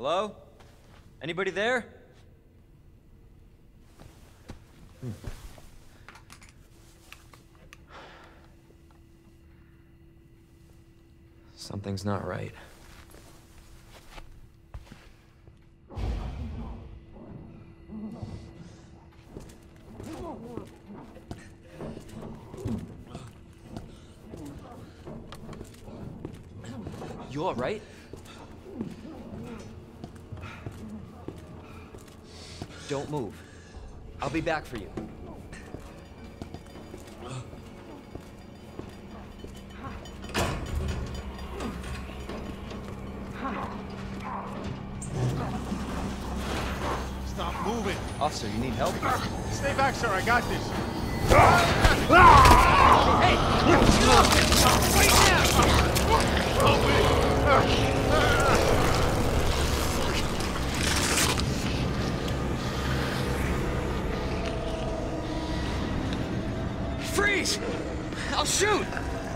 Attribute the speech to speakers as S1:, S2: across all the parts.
S1: Hello? Anybody there? Something's not right. You all right? Don't move. I'll be back for you.
S2: Stop moving.
S1: Officer, you need help?
S2: Stay back, sir. I got this.
S1: Freeze! I'll shoot!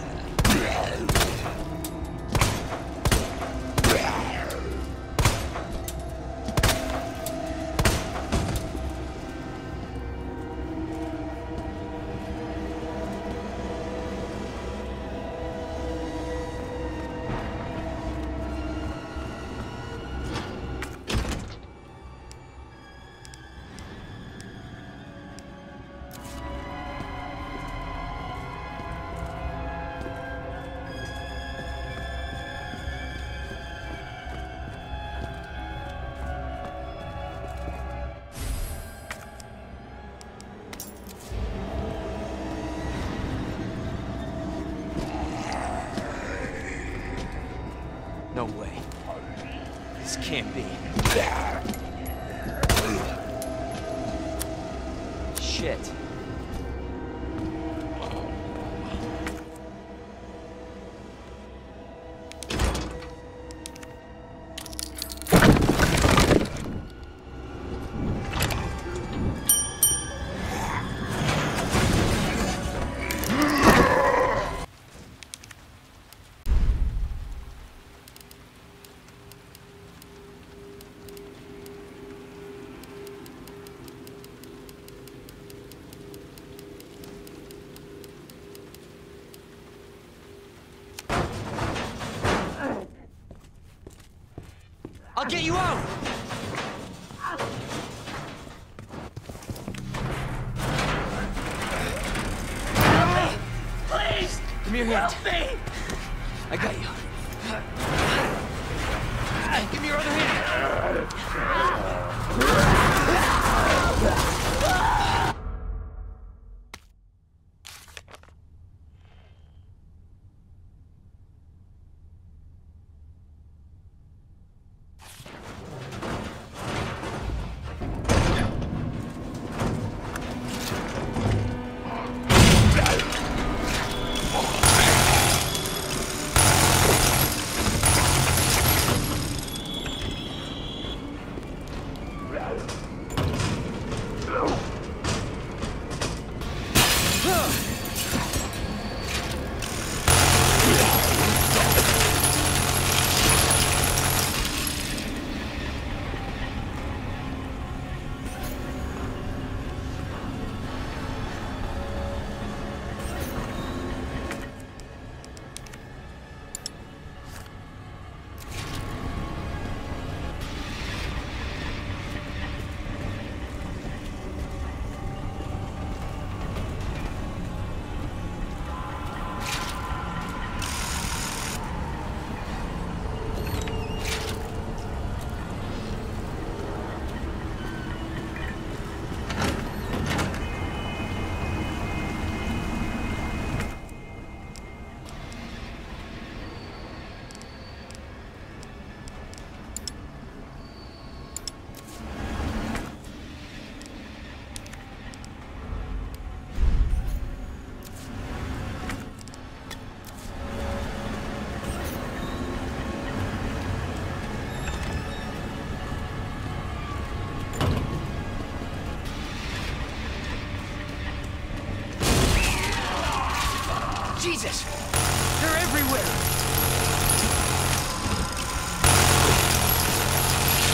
S1: No way. This can't be. Shit. I'll get you out!
S3: Please!
S1: Give me your hand.
S3: Help me!
S1: I got you. Give me your other hand. Jesus! They're everywhere!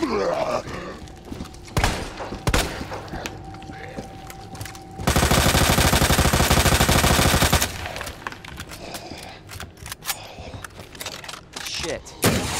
S1: Shit.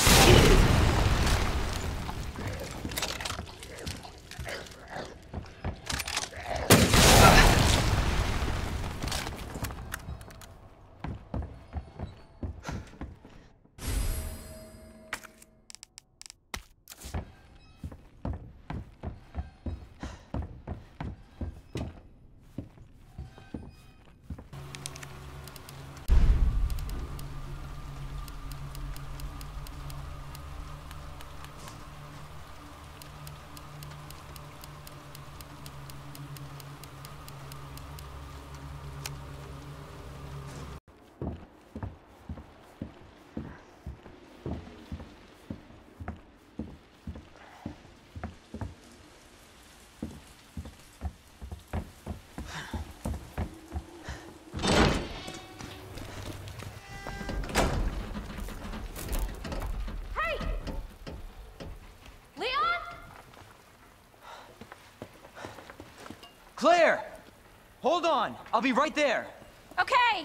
S1: Claire! Hold on! I'll be right there!
S3: Okay!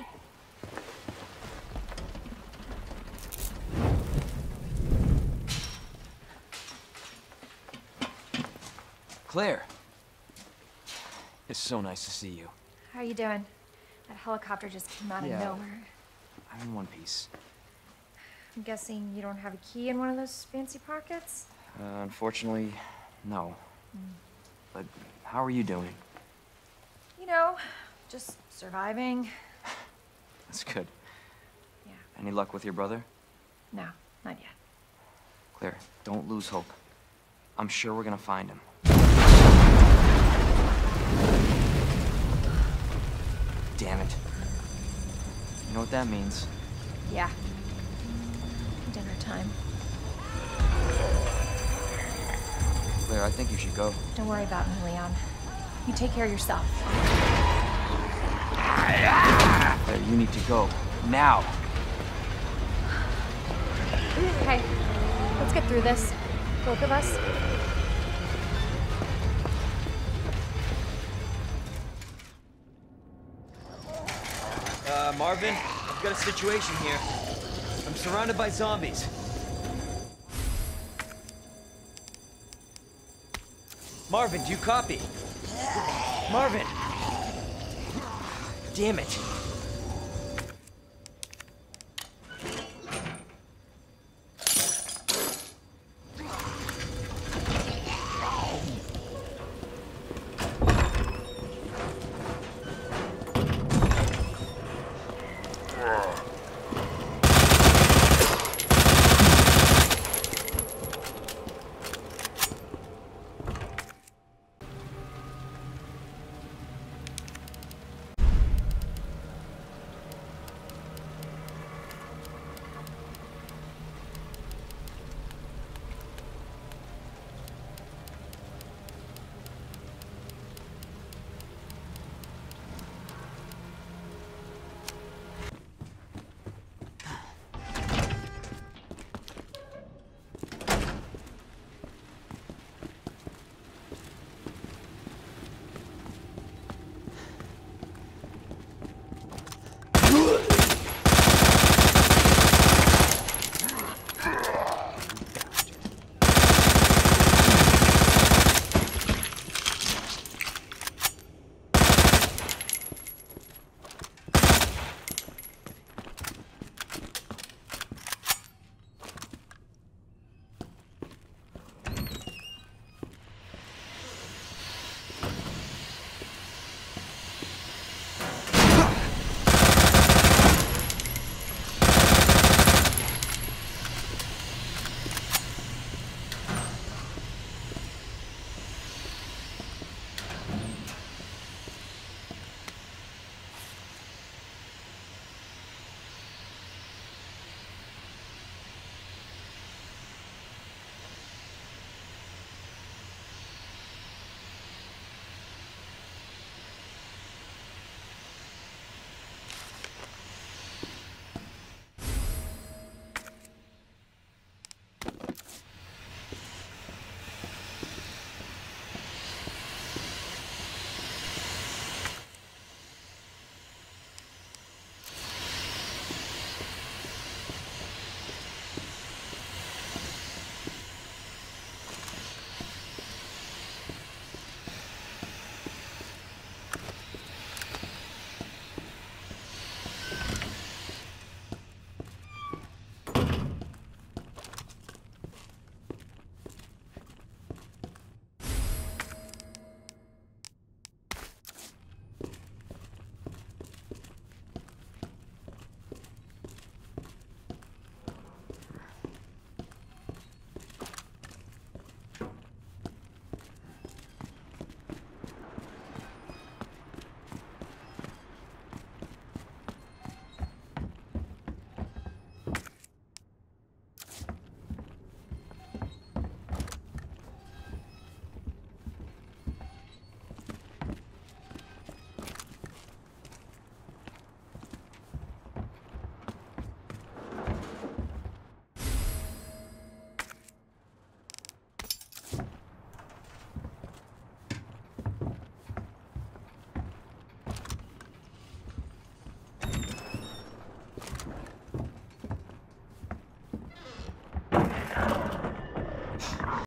S1: Claire! It's so nice to see you.
S3: How are you doing? That helicopter just came out of
S1: Yeah.
S3: nowhere.
S1: I'm in one piece.
S3: I'm guessing you don't have a key in one of those fancy pockets?
S1: Unfortunately, no. But how are you doing?
S3: You know, just surviving.
S1: That's good.
S3: Yeah.
S1: Any luck with your brother?
S3: No, not yet.
S1: Claire, don't lose hope. I'm sure we're gonna find him. Damn it. You know what that means?
S3: Yeah. Dinner time.
S1: Claire, I think you should go.
S3: Don't worry about me, Leon. You take care of yourself.
S1: Claire, you need to go. Now!
S3: Okay, let's get through this. Both of us.
S1: Marvin, I've got a situation here. I'm surrounded by zombies. Marvin, do you copy? Marvin! Damn it.